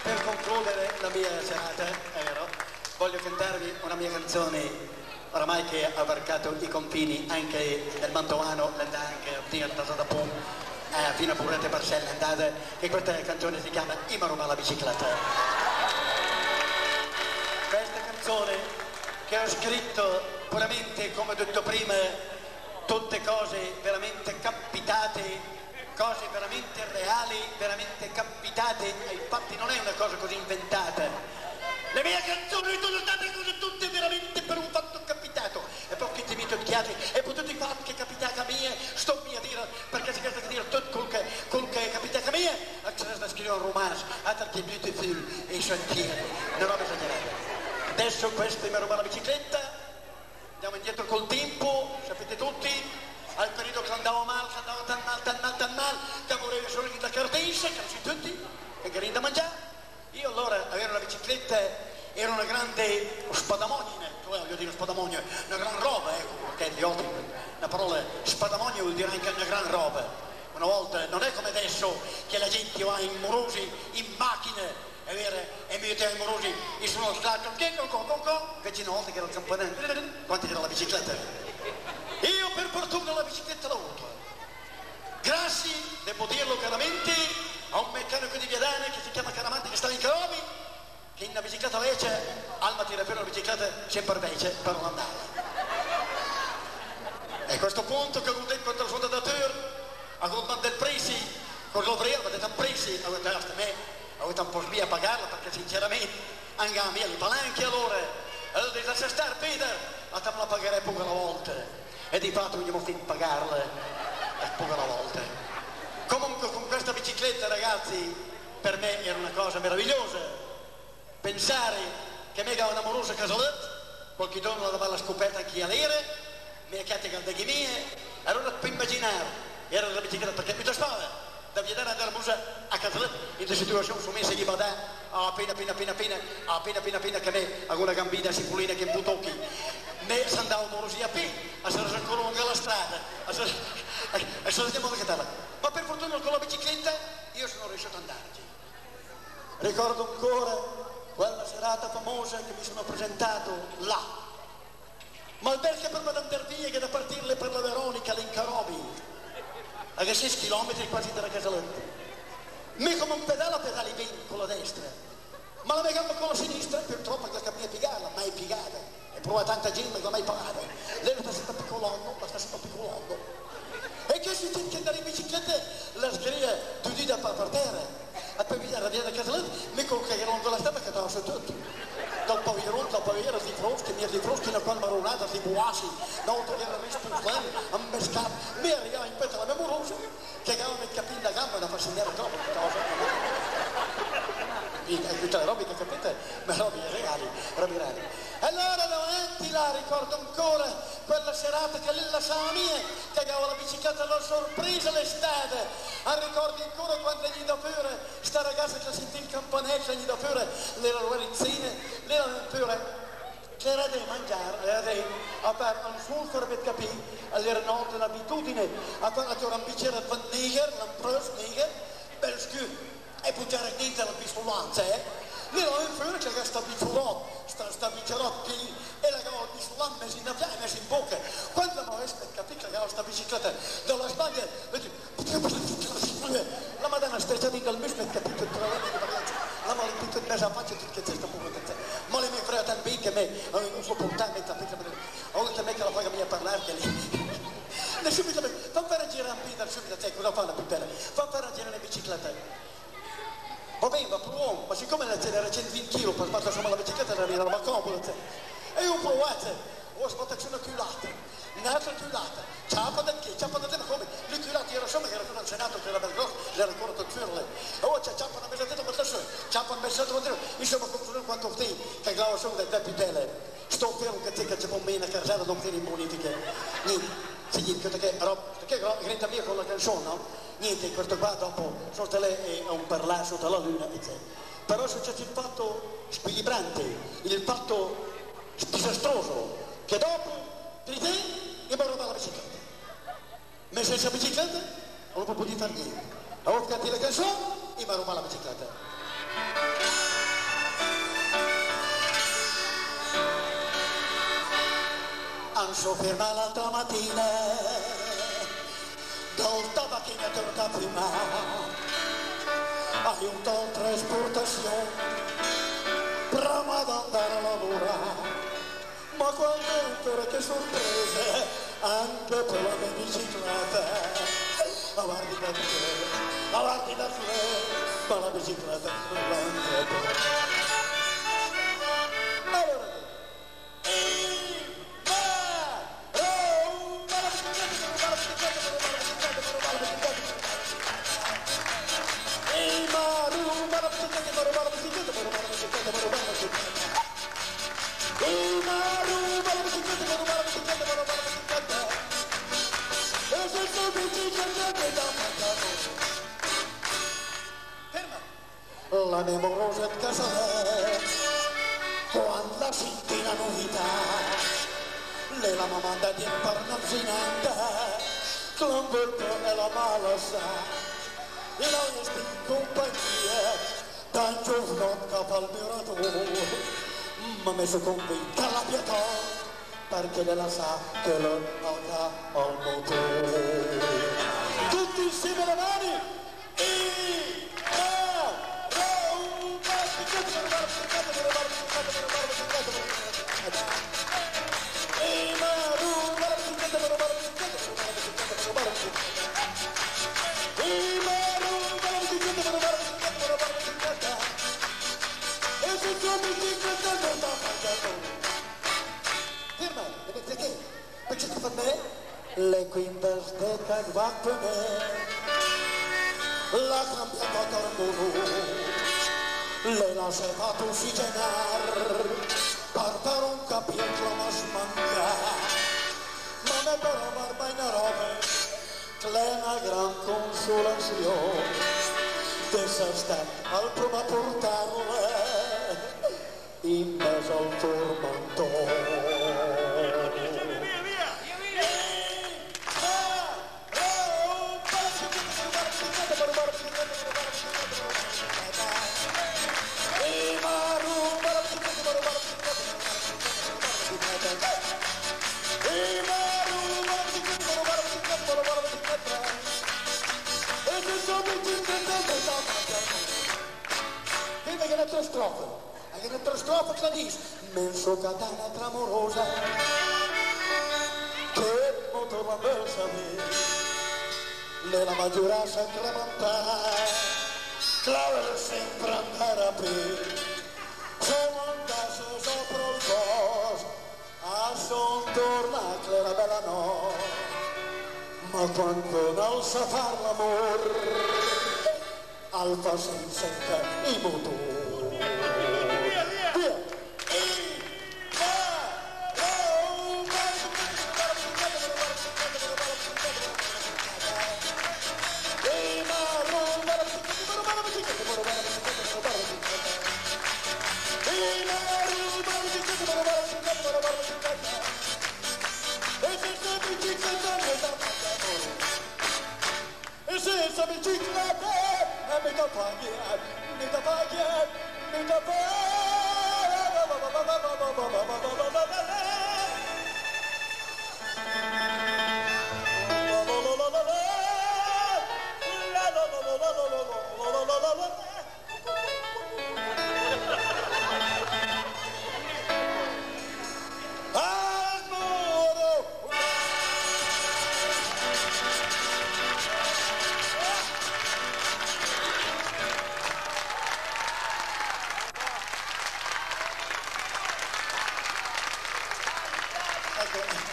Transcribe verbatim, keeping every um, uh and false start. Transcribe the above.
Per concludere la mia serata, è vero, voglio cantarvi una mia canzone oramai che ha varcato i confini anche del Mantovano, anche fino da Pum, eh, fino a Burrate Barcella, andate, e questa canzone si chiama I mi ruba la bicicletta. Questa canzone che ho scritto puramente, come ho detto prima, tutte cose veramente capitate, cose veramente reali, veramente capitate ai fatti, non è una cosa così inventata. Le mie canzoni sono state cose tutte veramente per un fatto capitato. E poi che ti mi tocchiate, e poi tutti i fatti che capitata a me, sto mi a dire, perché si chiama dire tutto quel che, quel che è capitato a me, c'è da scrivere un romanzo, altro che beautiful e sentieri, una roba esagerata. Adesso questo mi ruba la bicicletta, andiamo indietro col tempo, sapete tutti, al periodo che andavo male, che andavo tan male, tan male, tan male, che volevo solo la cartescia, che non si tutti, che gari da mangiare. Io allora avere una bicicletta era una grande spadamonia, cioè voglio dire spadamonia, una gran roba, ecco, perché gli altri, la parola spadamonia vuol dire anche una gran roba. Una volta, non è come adesso che la gente va in morosi, in macchine, è vero, e mi metteva in morosi, e sono stato, con con con con, invece una volta che era il campanello, quanti era la bicicletta? Io per fortuna la bicicletta l'ho avuta. Grazie, devo dirlo chiaramente, a un meccanico di Viadana che si chiama Caramanti, che stava in Caromi, che in una bicicletta vece, Alma tira per una bicicletta sempre vece per non andare. E a questo punto che ho detto contro il fondatore, a Goldman del Presi, con l'ovrero, ho detto a Presi, ho detto a me, ho detto un po' sbia a pagarla, perché sinceramente, anche a me, le palanche allora, ho detto a star Peter, ma te me la pagherei poco alla volta. E di fatto mi devo finire pagarla, e poco alla volta. Comunque con questa bicicletta, ragazzi, per me era una cosa meravigliosa. Pensare che mi aveva una amorosa casaletta, qualche giorno la dava scoperta anche a lire, mi chiate caldeghi mie, allora per immaginare, era la bicicletta perché mi trasfava, da Viadana andare a Musa a casaletta, in questa situazione sono messa di badà, appena appena appena appena, appena appena appena che me, con una gambina sicurina che butocchi, me si andava amorosi a piedi, a se ancora lunga la strada, a se a se andiamo a catala. Ma per fortuna con la bicicletta io sono riuscito ad andarci. Ricordo ancora quella serata famosa che mi sono presentato là. Ma il perché per Madame Dervie che da partirle per la Veronica, l'Incarobi, a che sei chilometri quasi dalla casaletta. Me come un pedale a pedali bene con la destra, ma la mia gamba con la sinistra, purtroppo che la cammina piegarla, mai piegata. E prova tanta gente che l'ha mai pagata. Lei sta sempre piccolando, ma sta sempre piccolando. E che si tiene che andare in bicicletta, la sgria tutti da per terra, a poi vedere la via da casaletta, mi col che non con la strada che stava su tutto. Dal paviron, dal paviron, di froschi, mi di froschi, una qual maronata, di buassi, da un togliere il spuzlano, a me scappa, mi arrivava in petto la mia morosa, che aveva il capino da gamba da far segnare troppo, e tutte le robe che capite, ma robe reali, robe reali. Allora davanti là ricordo ancora quella serata che lì la sala mia, che aveva la bicicletta alla sorpresa l'estate, a ricordi ancora quando gli da pure, sta ragazza che sentì il campanello, gli da pure le ragazzine, le da pure, c'era da mangiare, era da un sulfur per capire, all'era notte l'abitudine, a quando c'era un bicchiere di neger, l'ambrose neger, bel scu. E buttare dentro la pistolanza, eh? Lì ho in fuori che sta bicciolotto, sta, sta bicciolotto e la gava il pistolanza messa in avanti e messa in bocca. Quando mi avessi capito che aveva sta bicicletta dalla Spagna, la madonna strecciata in calmismo e capito tra le mie ragazze, la male tutto in mezzo a faccia tutto che c'è sta buca. Ma le mie frère tan bene che me, non so portare, ho detto me che la paga mia a parlare lì. Subito, fa fare girare un Peter subito, cioè cosa fa la putella? Fa fare girare le biciclette. Va bene, va proviamo, ma siccome era centoventi chili per sbattere insomma la bicicletta era una comoda, e io ho provato, ho sbattato una culata, un'altra culata, ciapa da che, ciapa da te, ma come? Le culate era insomma che era tutto ansenato, che era bel grosso, l'era ancora tutto firle, e ora c'è ciapa una mezz'oretta per te, ciapa una mezz'oretta per te, insomma come quanto te, che grava solo del depitele, sto fermo che te che c'è un bene a casare, non tieni in bonifiche, niente. Sì, perché grita via con la canzone, no? Niente, questo qua dopo sotto lei è un parlare sotto la luna, eccetera. Però è successo il fatto squilibrante, il fatto disastroso, che dopo di te mi ha rubato la bicicletta. Ma senza bicicletta non ho potuto fare niente. Avevo cantato la canzone e mi ha rubato la bicicletta. so ferma l'altra mattina dal tabacchino è tornata prima hai un tal trasportazione prima di andare a lavorare ma quando ancora che sorprese anche per la mia bicicletta avanti da te avanti da te ma la bicicletta non va indietro. La nemorosa in casa quando la senti la novità lei la mamma da di parnazzinanda clamberto e la mala sa e la nostra compagnia tanto giorno capo al miratore ma messo convinta la pietà perché lei la sa che lo alca al motore tutti insieme le mani e le quintas de Cadvapene la cambiata al muro le la se fatto ossigenar per per un capitolo ma smanca ma ne però barba in robe plena gran consolazione de sta al prima portarle in mezzo al tormentone. Strofa, anche un'altra strofa che la dice menso catana tramorosa che motor la versa me la maggioranza incrementare clave sempre andare a pe come andasse sopra il bosco a son torna clara bella no ma quando non sa far l'amor alfa senza i motori. Senza bicicletta e mi da pagare, mi da pagare, mi da Ecco.